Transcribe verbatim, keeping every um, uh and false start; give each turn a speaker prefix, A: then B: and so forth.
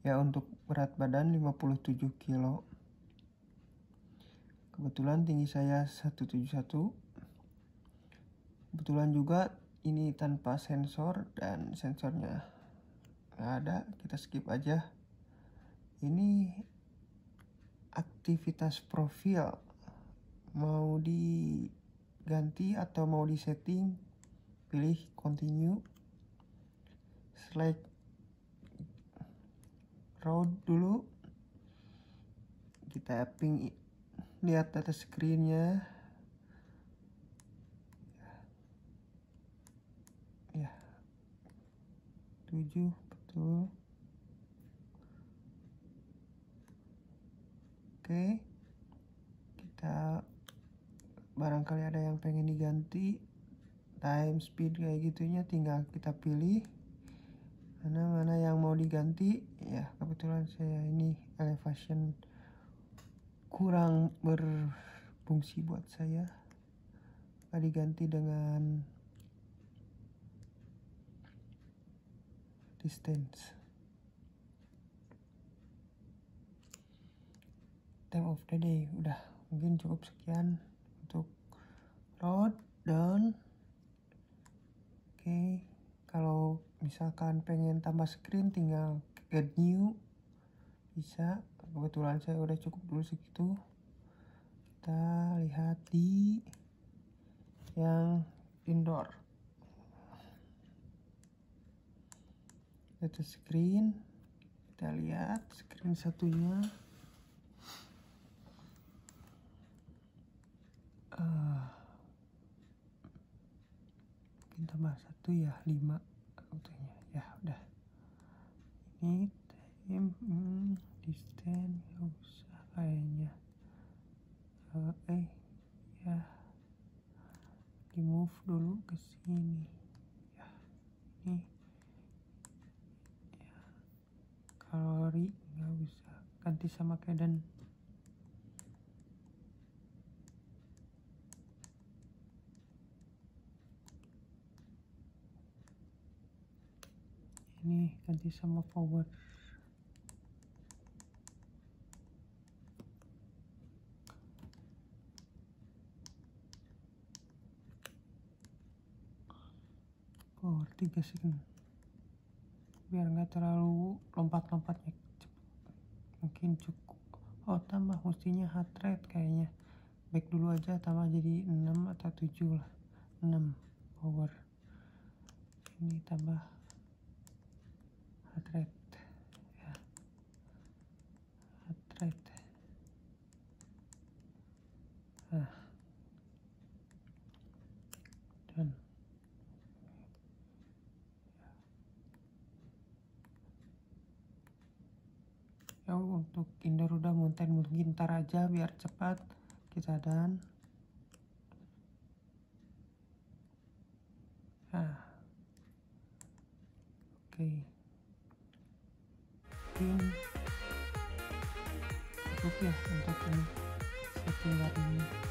A: Ya, untuk berat badan lima puluh tujuh kilo. Kebetulan tinggi saya seratus tujuh puluh satu. Kebetulan juga ini tanpa sensor dan sensornya nggak ada, kita skip aja. Ini aktivitas profil, mau diganti atau mau disetting, pilih continue, select road dulu, kita ping, lihat data screen-nya ya, tujuh betul. Oke, kita barangkali ada yang pengen diganti time speed kayak gitunya, tinggal kita pilih mana mana yang mau diganti. Ya, kebetulan saya ini elevation kurang berfungsi buat saya, maka diganti dengan distance. Time of the day udah, mungkin cukup sekian untuk road down. Oke, kalau misalkan pengen tambah screen tinggal get new, bisa. Kebetulan saya udah cukup dulu segitu. Kita lihat di yang indoor, data screen, kita lihat screen satunya. uh, mungkin tambah satu ya, lima sebetulnya. Ya udah, ini time, hmm, distance nggak usah kayaknya. uh, eh ya di move dulu ke sini ya. Ini ya, kalori nggak usah, ganti sama cadence. Ini ganti sama forward. Forward tiga second biar nggak terlalu lompat-lompatnya cepet. Mungkin cukup. Oh, tambah mestinya heart rate kayaknya. Back dulu aja, tambah jadi enam atau tujuh lah. enam power. Ini tambah heart rate ya, heart rate. Nah, dan ya, untuk indoor udah, mountain mungkin ntar aja biar cepat kita dan. Nah, oke, mungkin cukup ya untuk ini setting hari ini.